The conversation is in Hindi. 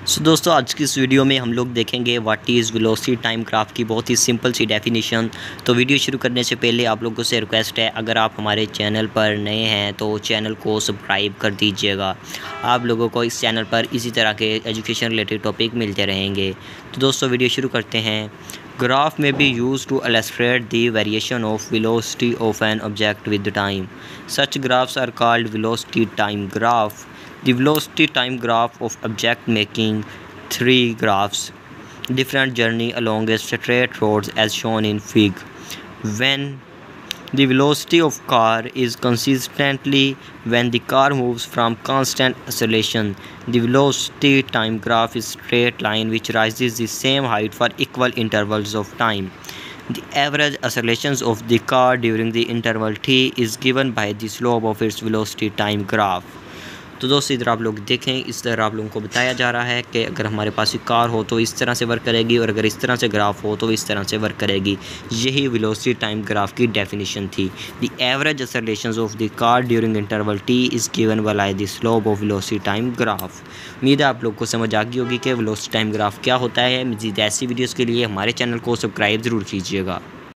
सो दोस्तों आज की इस वीडियो में हम लोग देखेंगे what is velocity time graph की बहुत ही सिंपल सी डेफिनेशन। तो वीडियो शुरू करने से पहले आप लोगों से रिक्वेस्ट है, अगर आप हमारे चैनल पर नए हैं तो चैनल को सब्सक्राइब कर दीजिएगा। आप लोगों को इस चैनल पर इसी तरह के एजुकेशन रिलेटेड टॉपिक मिलते रहेंगे। तो दोस्तों वीडियो शुरू करते हैं। Graph may be used to illustrate the variation of velocity of an object with time. Such graphs are called velocity time graph. The velocity time graph of object making three graphs different journey along a straight road as shown in fig. When the velocity of car is consistently when the car moves from constant acceleration. The velocity time graph is straight line which rises the same height for equal intervals of time. The average accelerations of the car during the interval t is given by the slope of its velocity time graph. तो दोस्तों इधर आप लोग देखें, इस तरह आप लोगों को बताया जा रहा है कि अगर हमारे पास कार हो तो इस तरह से वर्क करेगी और अगर इस तरह से ग्राफ हो तो इस तरह से वर्क करेगी। यही वेलोसिटी टाइम ग्राफ की डेफिनेशन थी। The average accelerations of the car during interval T is given by the slope of velocity time graph. उम्मीद है आप लोग को समझ आ गई होगी कि वेलोसिटी टाइम ग्राफ क्या होता है। मज़ीद ऐसी वीडियोज़ के लिए हमारे चैनल को सब्सक्राइब ज़रूर कीजिएगा।